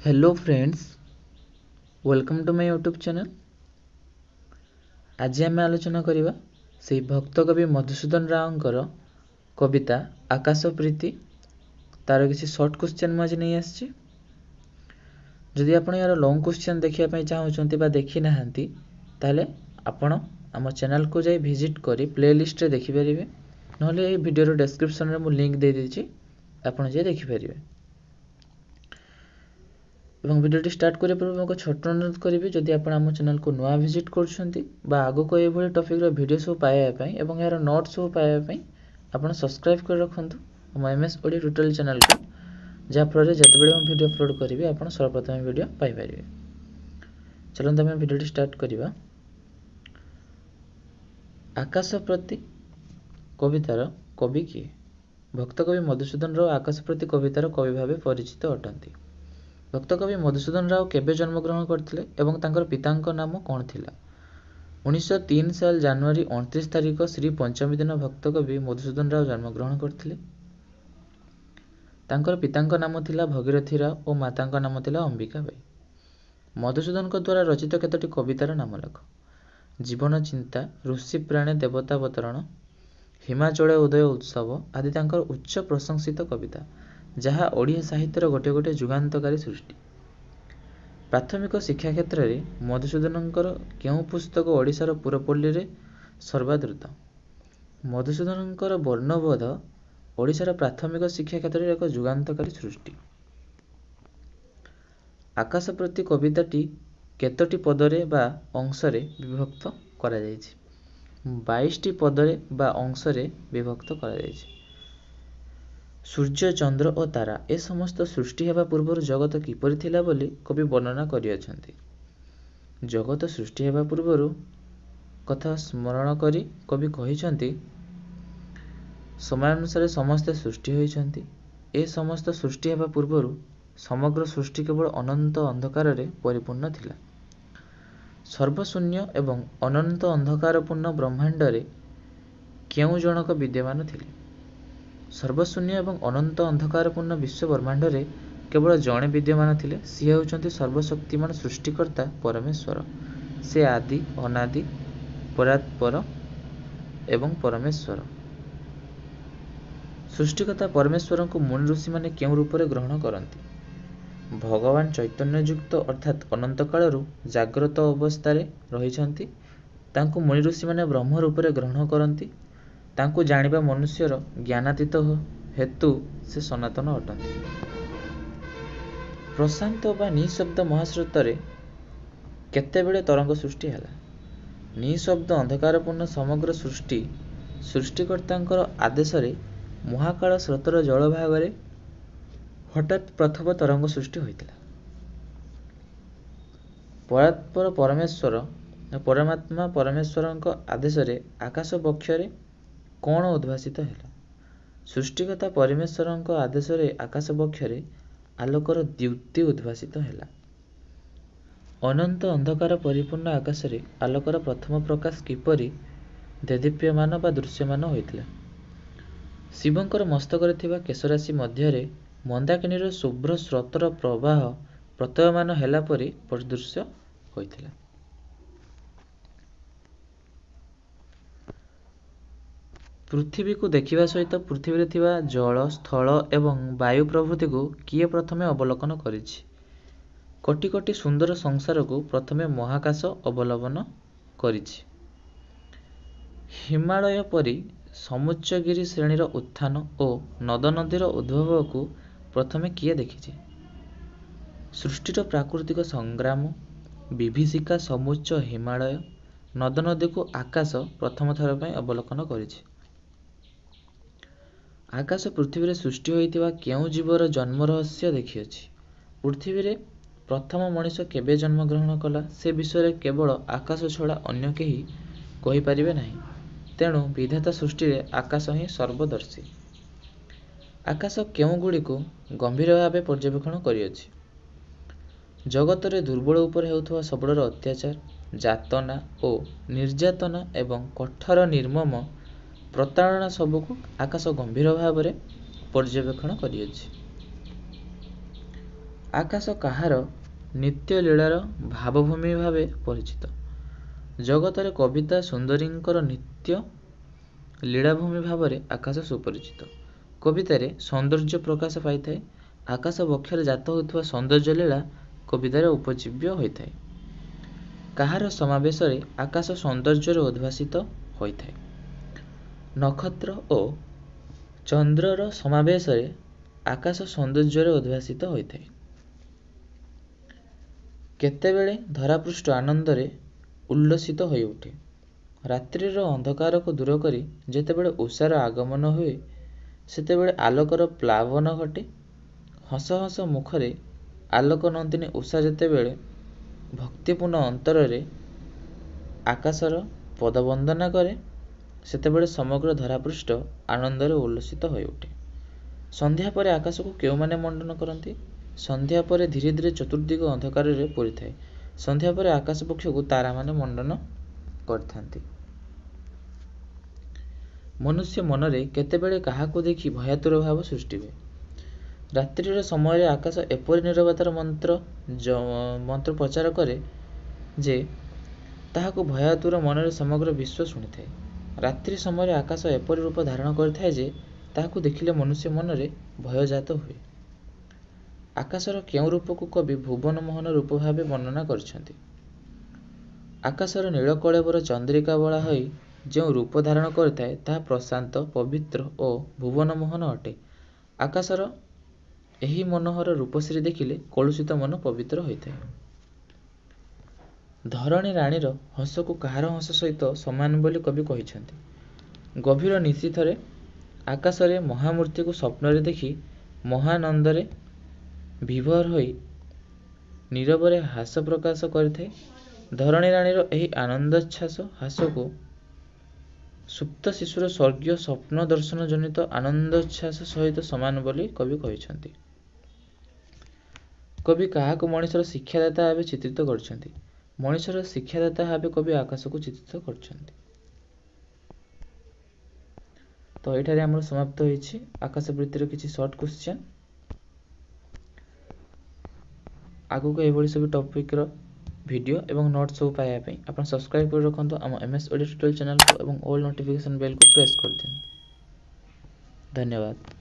Hello friends, welcome to my YouTube channel. आज आम आलोचना करवा से भक्त कवि मधुसूदन रावंकर कविता आकाश प्रीति तार किसी सर्ट क्वेश्चन मुझे नहीं आसी। जदि आप यार लॉन्ग क्वेश्चन देखा चाहते बा देखी ना ताले आपण आम चैनल को जाई विजिट करी प्ले लिस्ट रे देखिपारे ना वीडियो डिस्क्रिप्शन में मुझे लिंक दे देछि, आपण जाई देखिपारे। এবং ভিডিওটি স্টার্ট করিବା ପୂର୍ବରୁ ମୁଁ ଛୋଟ ଅନୁରୋଧ କରିବି, ଯଦି ଆପଣ ଆମ ଚ୍ୟାନେଲକୁ ନୂଆ ଭିଜିଟ୍ କରୁଛନ୍ତି ବା ଆଗକୁ ଏଇଭଳି ଟପିକ୍ର ଭିଡ଼ିଓ ସବୁ ପାଇବା ପାଇଁ ଏବଂ ଏହାର ନୋଟ୍ ସବୁ ପାଇବା ପାଇଁ ଆପଣ ସବସ୍କ୍ରାଇବ୍ କରି ରଖନ୍ତୁ ଆମ MS ଓଡ଼ିଆ ଟ୍ୟୁଟୋରିଆଲ ଚ୍ୟାନେଲକୁ, ଯାହାଫଳରେ ଯେତେବେଳେ ମୁଁ ଭିଡ଼ିଓ ଅପଲୋଡ଼ କରିବି ଆପଣ ସର୍ବପ୍ରଥମେ ଭିଡ଼ିଓ ପାଇପାରିବେ। ଚାଲନ୍ତୁ ଆମେ ଭିଡ଼ିଓଟି ଷ୍ଟାର୍ଟ କରିବା। ଆକାଶ ପ୍ରତି କବିତାର କବି କିଏ? ଭକ୍ତ କବି ମଧୁସୂଦନ ରାଓ ଆକାଶ ପ୍ରତି କବିତାର କବି ଭାବେ ପରିଚିତ ଅଟନ୍ତି। भक्त कवि मधुसूदन राव केबे जन्मग्रहण करथिले एवं तांकर पितांक नाम कौन थिला? 1903 साल जनवरी 29 तारिख श्री पंचमी दिन भक्त कवि मधुसूदन राव जन्मग्रहण करथिले। तांकर पितांक नाम थिला भगीरथी राव और मातांक नाम थिला अंबिका बाई। मधुसूदन द्वारा रचित केतोटी कवितार नाम लेख। जीवन चिंता, ऋषि प्राणे देवतावतरण, हिमाचल उदय उत्सव आदि तांकर उच्च प्रशंसित कविता, जहाँ ओडिया साहित्यर गोटे गोटे जुगान्तकारी सृष्टि। प्राथमिक शिक्षा क्षेत्र में मधुसूदनंकर केउं पुस्तक ओडिशार पुरपल्ली रे सर्वादृत? मधुसूदनंकर वर्णबोध ओडिशार प्राथमिक शिक्षा क्षेत्र में एक जुगान्तकारी सृष्टि। आकाश प्रति कविताटी केतोटी पदरे बा अंशरे विभक्त करा जायछि? 22टी पदरे बा अंशरे विभक्त करा जायछि। सूर्य, चंद्र और तारा ए समस्त सृष्टि हेबा पूर्वर जगत किपरि थिला बोली कवि वर्णना करिअछन्ति। जगत सृष्टि हेबा पूर्वर कथा स्मरण करी कवि कहिछन्ति, समयानुसारे समस्त सृष्टि होइछन्ति। ए समस्त सृष्टि हेबा पूर्वर समग्र सृष्टि केवल अनंत अंधकार रे परिपूर्ण थिला। सर्वशून्य एवं अनंत अंधकारपूर्ण ब्रह्मांड रे केउं जनक विद्यमान थिले? सर्वशून्य एवं अनंत अंधकारपूर्ण विश्व ब्रह्मांड रे केवल जणे विद्यमान थिले, सी हेउचन्ति सर्वशक्तिमान सृष्टिकर्ता परमेश्वर। से आदि अनादि परात्पर एवं परमेश्वर। सृष्टिकर्ता परमेश्वर को मुनि ऋषि माने केउं रूप रे ग्रहण करंती? भगवान चैतन्य युक्त अर्थात अनंत कालरू जाग्रत अवस्था रहिछन्ति, तांकु मुनि ऋषि माने ब्रह्म रूप रे ग्रहण करंती। तांकु जानिबा मनुष्यर ज्ञानातीत हेतु से सनातन अटंती। प्रशांत बा निशब्द महास्रोत केतेबेले तरंग सृष्टि हैला? निशब्द अंधकारपूर्ण समग्र सृष्टि सृष्टिकर्तांकर आदेश महाकाल स्रोतर जल भाग हठात प्रथम तरंग सृष्टि होइतिला। परात्पर परमेश्वर परमात्मा परमेश्वरंक आदेश आकाश बक्षरे कौन उद्भासित हैला? सृष्टिकर्ता परमेश्वरंक आदेश आकाश बक्षरे आलोकर द्युति उद्भासित हैला। अनंत अंधकार परिपूर्ण आकाश रे आलोकर प्रथम प्रकाश किपरि देदीप्यमान बा दृश्यमान होइतिला? शिवंकर मस्तकरे थिबा केशराशि मध्यरे मंदाकिनीर शुभ्र स्रोतर प्रवाह प्रतयमान हैला परि परिदृश्य होइतिला। पृथ्वी को देखिबा सहित पृथ्वी रे थिबा जल, स्थल एवं वायु प्रभृति को किए प्रथमे अवलोकन करिछि? कोटि कोटि सुंदर संसार को प्रथमे महाकाश अवलोकन करिछि। हिमालय परि समुच्चगिरी श्रेणीर उत्थान और नद नदीर उद्भव को प्रथमे किए देखिछि? सृष्टिर प्राकृतिक संग्राम, विभीषिका समुच्च हिमालय, नद नदी को आकाश प्रथम थर पय अवलोकन करिछि। आकाश पृथ्वी रे सृष्टि होइतिबा केउं जीवर जन्म रहस्य देखिअछि? पृथ्वी रे प्रथम मनुष्य केबे जन्म ग्रहण कला से विषय केवल आकाश छड़ा अन्य केही कहि परिबे नाही। तेणु विधाता सृष्टि रे आकाश ही सर्वदर्शी। आकाश केउं गुडी को गंभीर भावे पर्यवेक्षण करिअछि? जगत रे दुर्बल उपर हेउथवा सबळर अत्याचार, जातना और निर्यातना एवं कठोर निर्मम प्रताड़ना सबको आकाश गंभीर भाव में पर्यवेक्षण करिअछि। ଆକାଶ କାହାର ନିତ୍ୟ ଲୀଳାର ଭାବଭୂମି ଭାବେ ପରିଚିତ। ଜଗତରେ କବିତା ସୁନ୍ଦରୀଙ୍କର ନିତ୍ୟ ଲୀଳାଭୂମି ଭାବରେ ଆକାଶ ସୁପରିଚିତ। କବିତାରେ ସୌନ୍ଦର୍ଯ୍ୟ ପ୍ରକାଶ ପାଇଥାଏ। ଆକାଶ ବକ୍ଷରେ ଜାତ ହେଉଥିବା ସୌନ୍ଦର୍ଯ୍ୟ ଲୀଳା କବିତାରେ ଉପଜୀବ୍ୟ ହୋଇଥାଏ। କାହାର ସମାବେଶରେ ଆକାଶ ସୌନ୍ଦର୍ଯ୍ୟରେ ଉଦ୍ଭାସିତ ହୋଇଥାଏ। ନକ୍ଷତ୍ର ଓ ଚନ୍ଦ୍ରର ସମାବେଶରେ ଆକାଶ ସୌନ୍ଦର୍ଯ୍ୟରେ ଉଦ୍ଭାସିତ ହୋଇଥାଏ। କେତେବେଳେ ଧରାପୃଷ୍ଠ ଆନନ୍ଦରେ ଉଲ୍ଲସିତ ହୋଇଉଠେ। ରାତ୍ରିର ଅନ୍ଧକାରକୁ ଦୂର କରି ଯେତେବେଳେ ଉଷାର ଆଗମନ ହୁଏ, ସେତେବେଳେ ଆଲୋକର ପ୍ଲାବନ ଘଟେ। ହସ ହସ ମୁଖରେ ଆଲୋକ ନନ୍ଦିନୀ ଉଷା ଯେତେବେଳେ ଭକ୍ତିପୂର୍ଣ୍ଣ ଅନ୍ତରରେ ଆକାଶର ପଦବନ୍ଦନା କରେ, ସେତେବେଳେ ସମଗ୍ର ଧରାପୃଷ୍ଠ ଆନନ୍ଦରେ ଉଲ୍ଲସିତ ହୋଇଉଠେ। ସନ୍ଧ୍ୟା ପରେ ଆକାଶକୁ କେଉଁମାନେ ମଣ୍ଡନ କରନ୍ତି? ସନ୍ଧ୍ୟା ପରେ ଧୀରେ ଧୀରେ ଚତୁର୍ଦିଗ ଅନ୍ଧକାରରେ ପୂରିଥାଏ। ସନ୍ଧ୍ୟା ପରେ ଆକାଶ ପକ୍ଷକୁ ତାରାମାନେ ମଣ୍ଡନ କରିଥାନ୍ତି। ମନୁଷ୍ୟ ମନରେ କେତେବେଳେ କାହାକୁ ଦେଖି ଭୟାତୁର ଭାବ ସୃଷ୍ଟି ହୁଏ। ରାତ୍ରିର ସମୟରେ ଆକାଶ ଏପରି ନୀରବତାର ମନ୍ତ୍ର ପ୍ରଚାର କରେ ଯେ ତାହାକୁ ଭୟାତୁର ମନରେ ସମଗ୍ର ବିଶ୍ୱ ଶୁଣିଥାଏ। ରାତ୍ରି ସମୟରେ ଆକାଶ ଏପରି ରୂପ ଧାରଣ କରିଥାଏ ଯେ ତାହାକୁ ଦେଖିଲେ ମନୁଷ୍ୟ ମନରେ ଭୟ ଜାତ ହୁଏ। ଆକାଶର କେଉଁ ରୂପକୁ କବି ଭୁବନ ମୋହନ ରୂପ ଭାବେ ବର୍ଣ୍ଣନା କରିଛନ୍ତି? ଆକାଶର ନୀଳକଳେବର ଚନ୍ଦ୍ରିକା ବଳା ହୋଇ ଯେଉଁ ରୂପ ଧାରଣ କରିଥାଏ, ତାହା ପ୍ରଶାନ୍ତ, ପବିତ୍ର ଓ ଭୁବନ ମୋହନ ଅଟେ। ଆକାଶର ଏହି ମନୋହର ରୂପଶ୍ରୀ ଦେଖିଲେ କଳୁଷିତ ମନ ପବିତ୍ର ହୋଇଥାଏ। ଧରଣୀ ରାଣୀର ହସକୁ କାହାର ହସ ସହିତ ସମାନ ବୋଲି କବି କହିଛନ୍ତି? ଗଭୀର ନିଶୀଥରେ ଆକାଶରେ ମହାମୂର୍ତ୍ତିକୁ ସ୍ୱପ୍ନରେ ଦେଖି ମହାନନ୍ଦରେ ବିଭୋର ହୋଇ ନୀରବରେ ହାସ ପ୍ରକାଶ କରିଥାଏ। ଧରଣୀ ରାଣୀର ଏହି ଆନନ୍ଦୋଚ୍ଛ୍ୱାସ ହାସକୁ ସୁପ୍ତ ଶିଶୁର ସ୍ୱର୍ଗୀୟ ସ୍ୱପ୍ନ ଦର୍ଶନ ଜନିତ ଆନନ୍ଦୋଚ୍ଛ୍ୱାସ ସହିତ ସମାନ ବୋଲି କବି କହିଛନ୍ତି। କବି କାହାକୁ ମଣିଷର ଶିକ୍ଷାଦାତା ଭାବେ ଚିତ୍ରିତ କରିଛନ୍ତି? ମଣିଷର ଶିକ୍ଷାଦାତା ଭାବେ କବି ଆକାଶକୁ ଚିତ୍ରିତ କରିଛନ୍ତି। ତ ଏଠାରେ ଆମର ସମାପ୍ତ ହୋଇଛି ଆକାଶ ବୃତ୍ତିର କିଛି ସର୍ଟ କ୍ୱେଶ୍ଚନ୍। ଆଗକୁ ଏଭଳି ସବୁ ଟପିକ୍ର ଭିଡ଼ିଓ ଏବଂ ନୋଟ୍ ସବୁ ପାଇବା ପାଇଁ ଆପଣ ସବସ୍କ୍ରାଇବ୍ କରି ରଖନ୍ତୁ ଆମ MS ଓଡ଼ିଆ ଟ୍ୟୁଟୋରିଆଲ୍ ଚ୍ୟାନେଲକୁ ଏବଂ ଅଲ୍ ନୋଟିଫିକେସନ୍ ବେଲ୍କୁ ପ୍ରେସ୍ କରିଦିଅନ୍ତୁ। ଧନ୍ୟବାଦ।